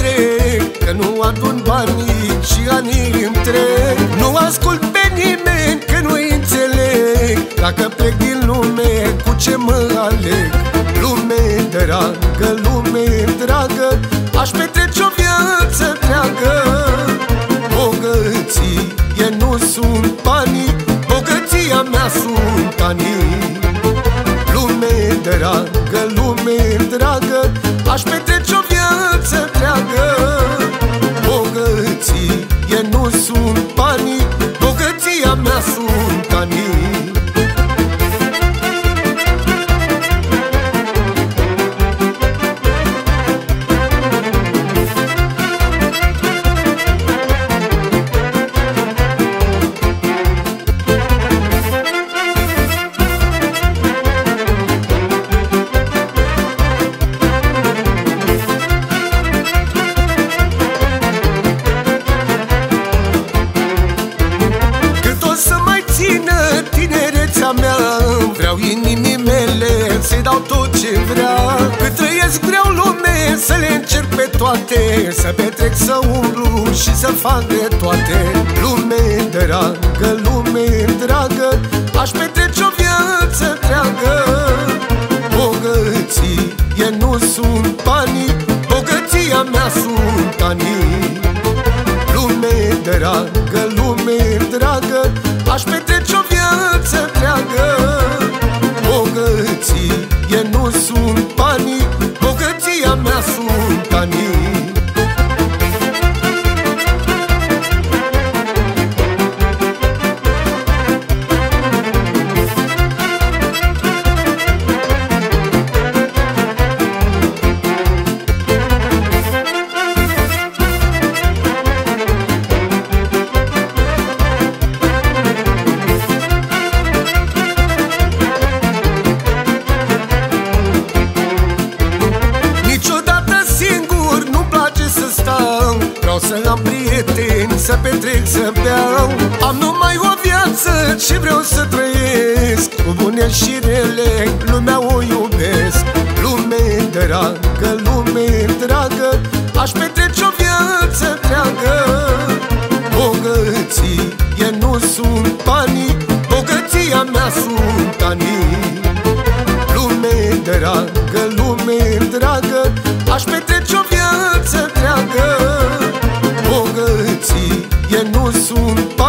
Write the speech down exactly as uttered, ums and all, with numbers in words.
petrec, că nu adun banii și anii îmi trec. Nu ascult pe nimeni, că nu-i înțeleg. Dacă plec din lume, cu ce mă aleg? Lume dragă, lume dragă, aș petrece o viață întreagă. Bogăție nu sunt banii, bogăția mea sunt anii. Lume dragă, lume dragă, aș petrece o viață întreagă. Bogăție nu sunt banii, bogăția mea sunt anii. Mea, vreau inimii mele să-i dau tot ce vrea. Cât trăiesc vreau lume să le încerc pe toate, să petrec, să umblu și să fac de toate. Lume dragă, lume dragă, aș petrece o viață întreagă. Bogăție nu sunt banii, bogăția mea sunt anii. Lume dragă, lume dragă, aș petrece o viață întreagă. Bogăție nu sunt banii, bogăția mea sunt anii. Vreau să am prieteni, să petrec, să beau. Am numai o viață și vreau să trăiesc, cu bune și rele, lumea o iubesc. Lume dragă, lume dragă, aș petrece o viață întreagă. Bogăție nu sunt banii, bogăția mea sunt anii. Lume dragă, lume dragă, aș petrece o viață întreagă. Bogăție nu sunt